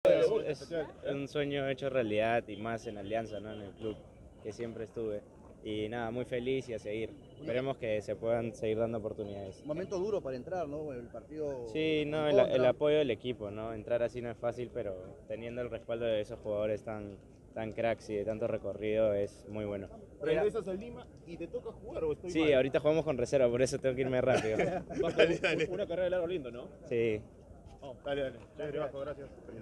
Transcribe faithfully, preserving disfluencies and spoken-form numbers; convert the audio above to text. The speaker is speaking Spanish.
Es, es un sueño hecho realidad y más en Alianza, ¿no? En el club que siempre estuve. Y nada, muy feliz y a seguir. Esperemos que se puedan seguir dando oportunidades. Momento duro para entrar, ¿no? El partido. Sí, no, el, el apoyo del equipo, ¿no? Entrar así no es fácil, pero teniendo el respaldo de esos jugadores tan, tan cracks y de tanto recorrido es muy bueno. ¿Regresas a Lima y te toca jugar o estoy Sí, mal? ahorita jugamos con reserva, por eso tengo que irme rápido. Vasco, una carrera de largo lindo, ¿no? Sí. Oh, dale, dale. Chévere, Vasco, gracias.